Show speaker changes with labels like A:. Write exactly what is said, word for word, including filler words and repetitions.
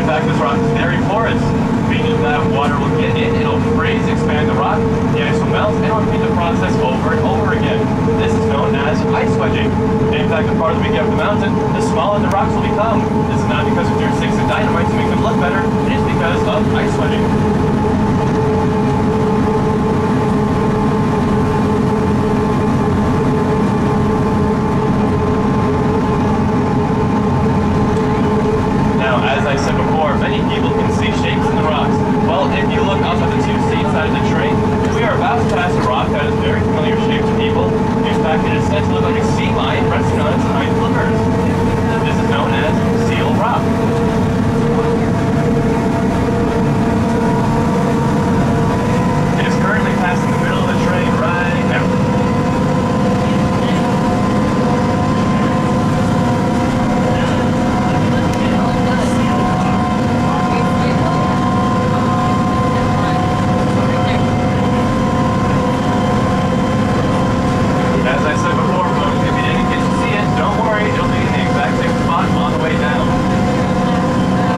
A: In fact, this rock is very porous, meaning that water will get in, it'll freeze, expand the rock, the ice will melt, and repeat the process over and over again. This is known as ice wedging. In fact, the farther we get up the mountain, the smaller the rocks will become. This is not because we threw sticks of dynamite to make them look better, it is because of ice wedging. As I said before, many people can see shapes in the rocks. Well, if you look up at the two seats side of the train, we are about to pass a rock that is very familiar shape to people. In fact, it is said to look like a sea lion resting on its hind flippers. This is known as Seal Rock.